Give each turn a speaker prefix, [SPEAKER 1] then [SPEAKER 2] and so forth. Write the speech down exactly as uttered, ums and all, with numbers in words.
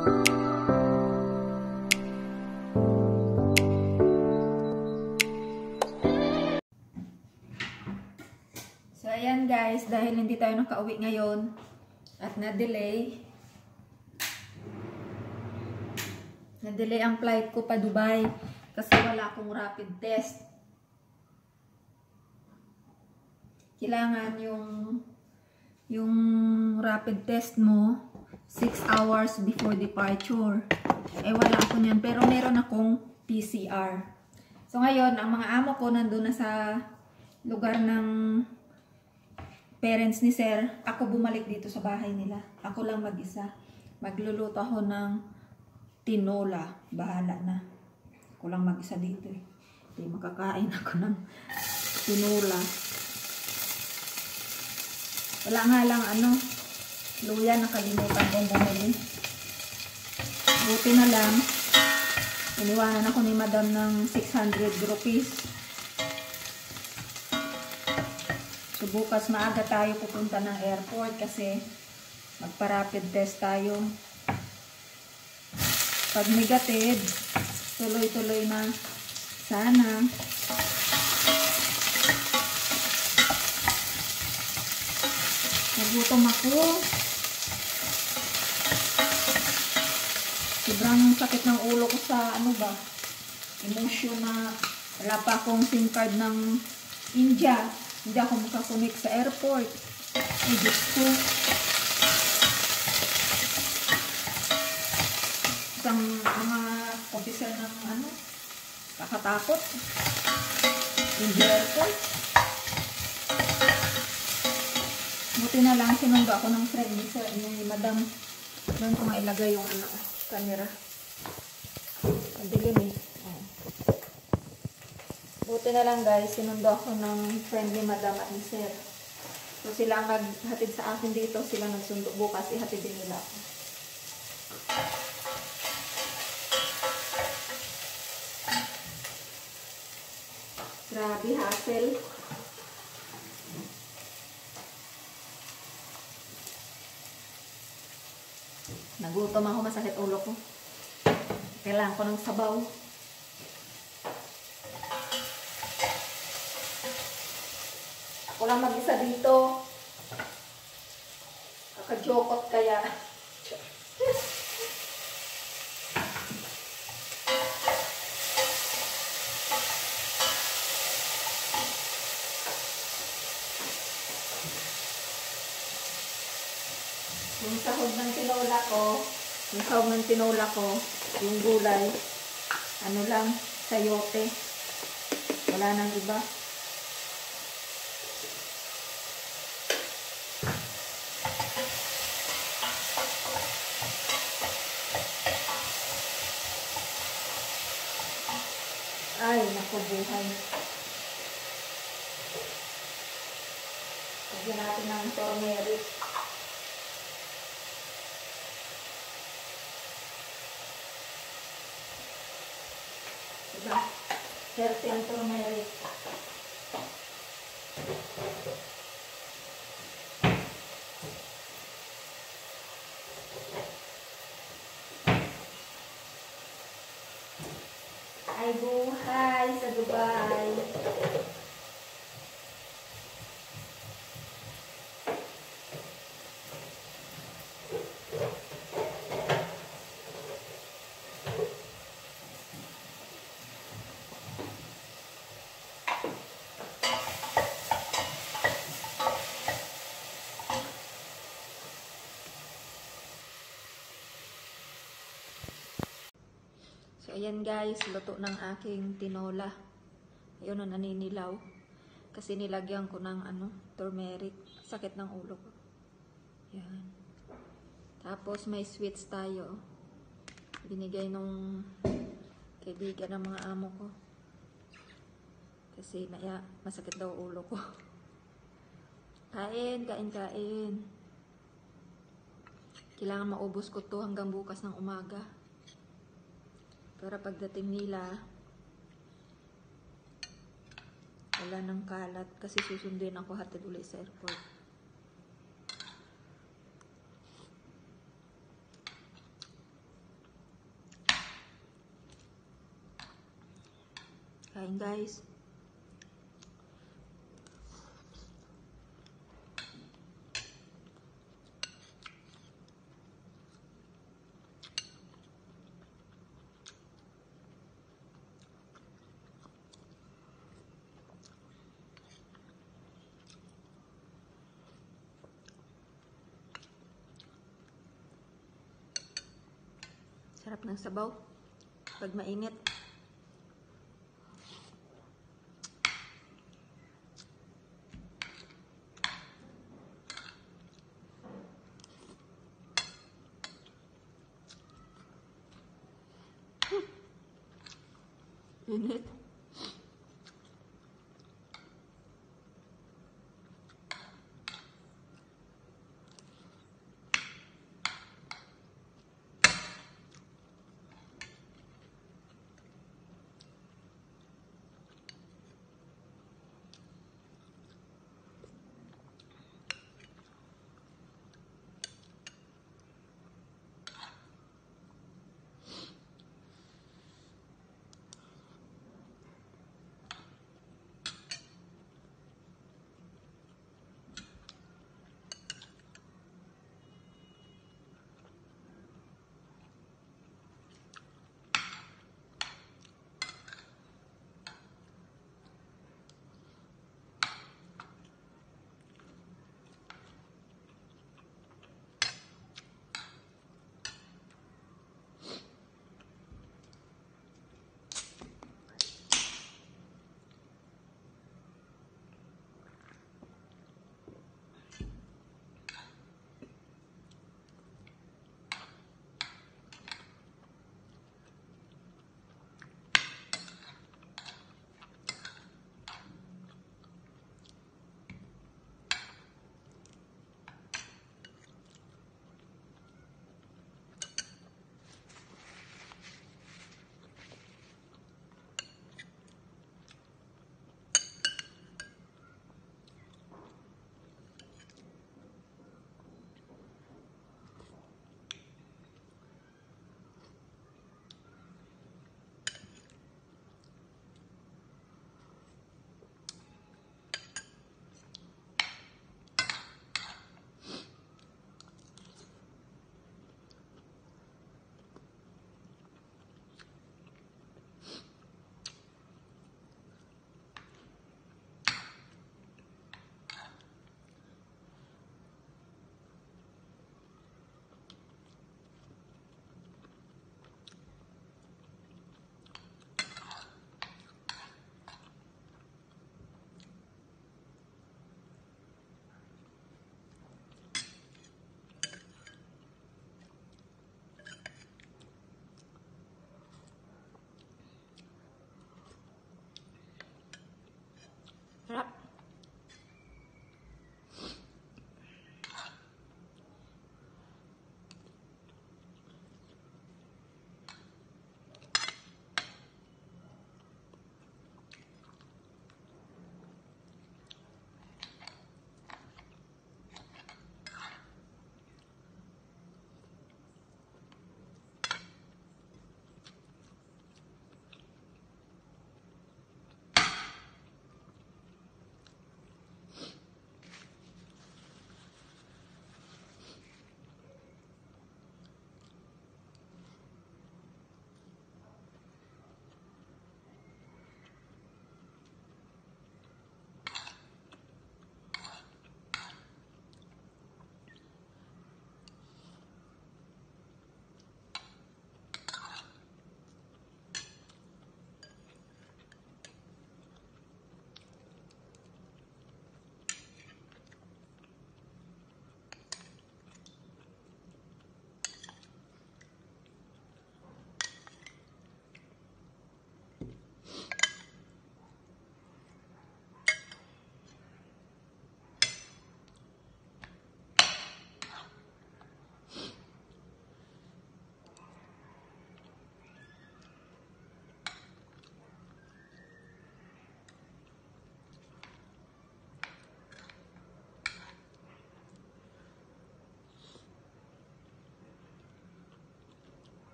[SPEAKER 1] So ayan guys, dahil hindi tayo nakauwi ngayon at na-delay na-delay ang flight ko pa Dubai kasi wala akong rapid test. Kailangan yung yung rapid test mo six hours before departure. Eh wala ako niyan, pero meron akong P C R. So ngayon, ang mga amo ko nandun na sa lugar ng parents ni Sir. Ako bumalik dito sa bahay nila. Ako lang mag-isa. Magluluto ako ng tinola. Bahala na. Ako lang mag-isa dito eh. Hindi makakain ako ng tinola. Wala nga lang ano, luya, nakalimutan kong bumili. Buti na lang, iniwanan ako ni Madam ng six hundred rupees. So bukas maaga tayo pupunta ng airport kasi magpa-rapid test tayo. Pag negative, tuloy-tuloy na sana. Nagutom ako. Sobrang sakit ng ulo ko sa ano ba, emotion na wala pa akong SIM card ng India. Hindi ako makakunik sa airport. Ay, Diyos ko. Isang mga officer ng ano, kakatakot. India airport. Buti na lang, sinundo ako ng friend ni Sir, ni Madam. Doon ko nga ilagay yung ano, camera. Madilim eh. Oh. Buti na lang guys, sinundo ako ng friend ni Madam at ni Sir. So sila ang naghatid sa akin dito, sila nagsundo. Bukas ihatid din nila ako. Grabe, hassle. Nagutom ako, masakit ulo ko. Kailangan ko ng sabaw. Ako lang mag-isa dito. Kakajokot kaya. Yung sahog ng tinola ko, yung sahog ng tinola ko, yung gulay, ano lang, sayote. Wala nang iba. Ay, naku buhay. Lagyan natin ng turmeric. Diba? Healthy ang turmeric. Ay buhay sa Dubai. So, ayan guys, luto ng aking tinola. Ayun na, naninilaw. Kasi nilagyan ko ng ano, turmeric. Sakit ng ulo ko. Ayan. Tapos, may sweets tayo. Binigay nung kaibigan ng mga amo ko. Kasi, naya, masakit daw ulo ko. Kain, kain, kain. Kailangan maubos ko to hanggang bukas ng umaga. Para pagdating nila, wala nang kalat kasi susundin ako hatid ulit sa airport. Kain guys. Sarap ng sabaw pag mainit. Hmm. Init.